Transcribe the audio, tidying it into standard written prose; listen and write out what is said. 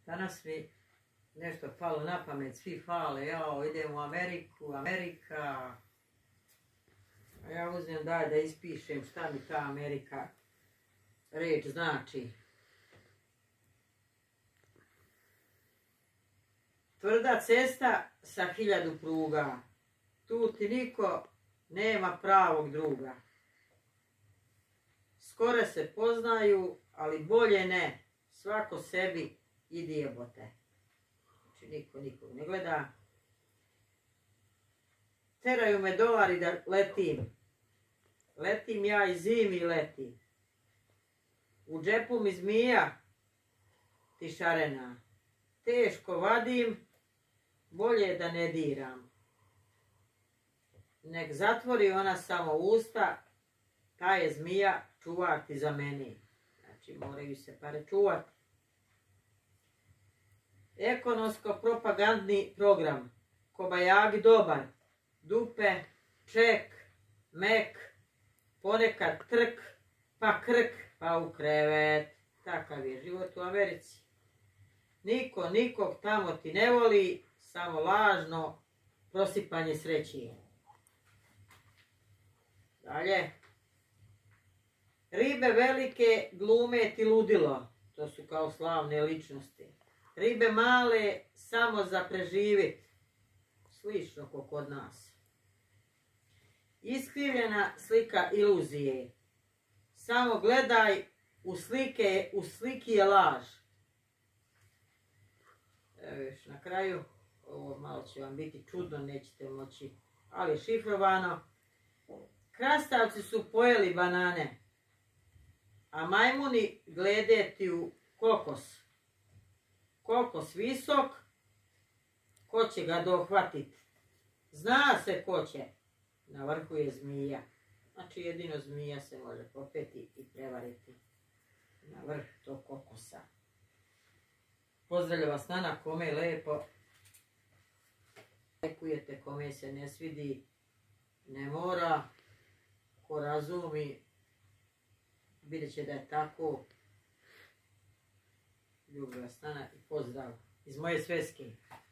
Danas mi nešto palo na pamet, svi fale, jao, idem u Ameriku, Amerika. A ja uzmem da ispišem šta mi ta Amerika reč znači. Tvrda cesta sa 1000 pruga, tu ti niko nema pravog druga. Skore se poznaju, ali bolje ne, svako sebi idi jebote. Znači niko nikog ne gleda. Teraju me dolari da letim. Letim ja i zimi letim. U džepu mi zmija tišarena. Teško vadim, bolje da ne diram. Nek zatvori ona samo usta, ta je zmija čuvati za meni. Znači moraju se pare čuvati. Ekonomsko-propagandni program. Kobajagi dobar. Dupe, ček, mek, ponekad trk, pa krk, pa u krevet. Takav je život u Americi. Niko nikog tamo ti ne voli, samo lažno prosipanje sreći. Dalje. Ribe velike glume ti ludilo. To su kao slavne ličnosti. Ribe male samo za preživit. Slično ko kod nas. Iskrivljena slika iluzije. Samo gledaj, u sliki je laž. Evo još na kraju. Ovo malo će vam biti čudno, nećete moći. Ali je šifrovano. Krastavci su pojeli banane. A majmuni glede ti u kokos. Kokos visok. Ko će ga dohvatit? Zna se ko će. Na vrhu je zmija. Znači jedino zmija se može popeti i prevariti na vrh tog kokosa. Pozdravljam vas Nana, kome je lepo. Lekujete, kome se ne svidi, ne mora. Ko razumi, vidjet će da je tako. Ljubim vas Nana i pozdrav iz moje sveske.